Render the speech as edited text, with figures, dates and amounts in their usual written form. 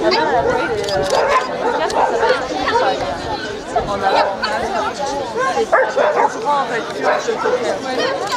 mère, elle a fait des ça va être en avant. C'est pas grand en fait, tu vois, je peux faire.